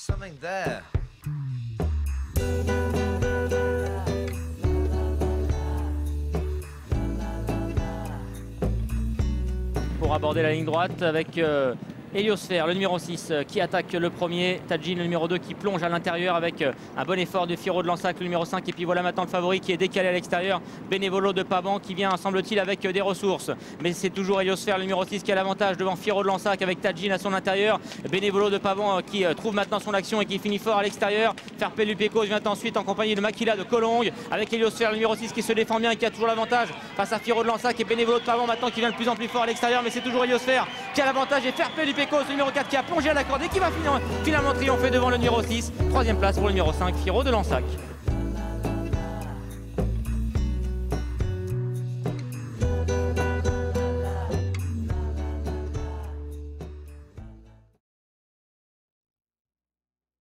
something there. Pour aborder la ligne droite avec Héliosphère, le numéro 6 qui attaque le premier, Tadjin le numéro 2 qui plonge à l'intérieur avec un bon effort de Firo de Lansac le numéro 5, et puis voilà maintenant le favori qui est décalé à l'extérieur, Benevolo de Paban qui vient semble-t-il avec des ressources, mais c'est toujours Héliosphère le numéro 6 qui a l'avantage devant Firo de Lansac avec Tadjin à son intérieur, Benevolo de Paban qui trouve maintenant son action et qui finit fort à l'extérieur. Ferpé Pecos vient ensuite en compagnie de Makila de Colongue avec Héliosphère le numéro 6 qui se défend bien et qui a toujours l'avantage face à Firo de Lansac, et Benevolo de Paban maintenant qui vient de plus en plus fort à l'extérieur, mais c'est toujours Héliosphère qui a l'avantage, et Ferpé Pecos le numéro 4 qui a plongé à la corde et qui va finalement triompher devant le numéro 6. Troisième place pour le numéro 5, Firo de Lansac.